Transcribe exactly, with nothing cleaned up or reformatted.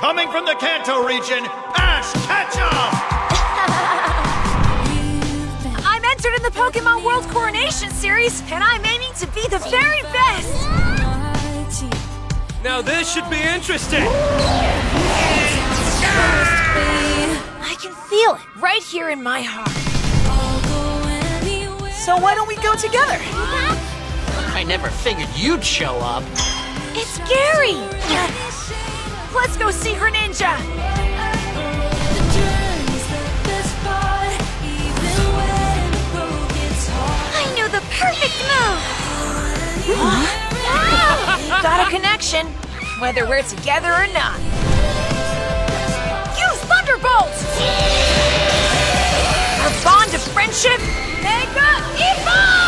Coming from the Kanto region, Ash Ketchum! I'm entered in the Pokemon World Coronation Series, and I'm aiming to be the very best! Now this should be interesting! I can feel it right here in my heart. So why don't we go together? I never figured you'd show up. It's Gary! Let's go see her ninja! I knew the perfect move! Huh? Got a connection, whether we're together or not. Use Thunderbolt! Our bond of friendship, Mega Evolve!